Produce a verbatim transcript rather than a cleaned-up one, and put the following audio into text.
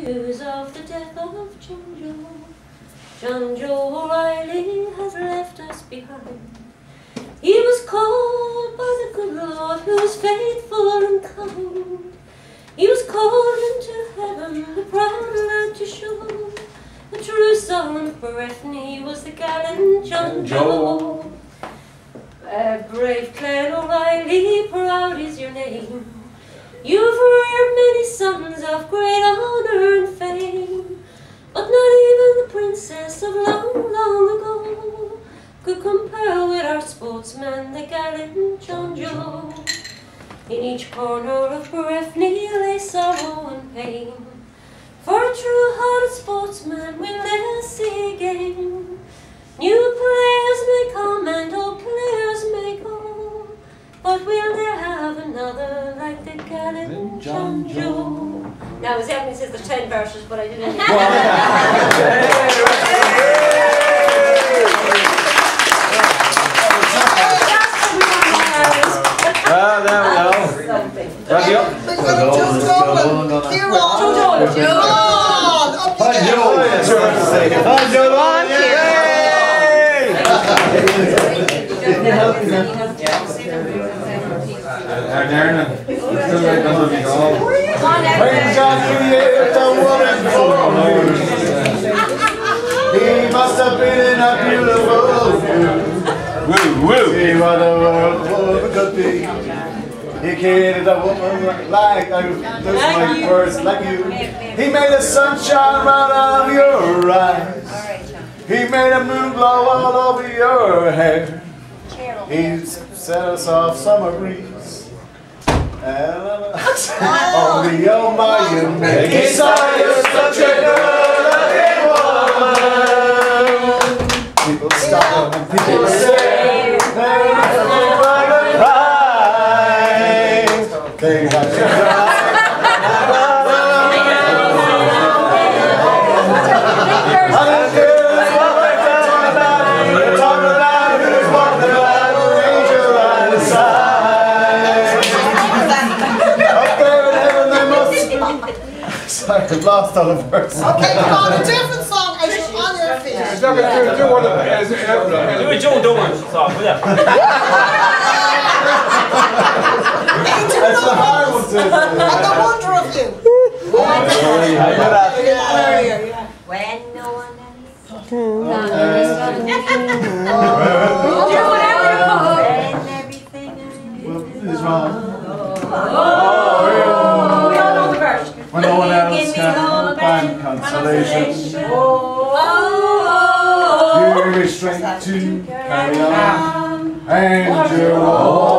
news of the death of JohnJoe. JohnJoe O'Reilly has left us behind. He was called by the good Lord, who is faithful and kind. He was called into heaven, the proud land to show. The true son of Breffni was the gallant JohnJoe. Uh, brave Clarke O'Reilly, proud is your name. You've reared many sons of great honor and fame, but not even the princess of long, long ago could compare with our sportsman, the gallant JohnJoe. In each corner of Breffni lay sorrow and pain, for a true-hearted sportsman we'll never see again. New players may come and old players may go, but we'll never have another like the gallant JohnJoe. Now, as Evan says, there's ten verses, but I didn't. Ah, there we go. Right, yep. He must have been in a beautiful woo, woo. See what the world could be. He created a woman like, like those my words, like you. He made the sunshine right out of your eyes. He made a moon glow all over your hair. He set us off summer breeze. And oh, the almighty man. He saw you such a good-looking woman. People stop and people say, they have to cry. Sorry, I've lost all the verses. Okay, come on, a different song. I should on your feet. Do a Joe Dolan song, will ya? That's the hard one to And the wonder of you. When no one else. Do whatever you want. And everything is wrong. When no one else can find consolation, you give me strength to carry on, and you're all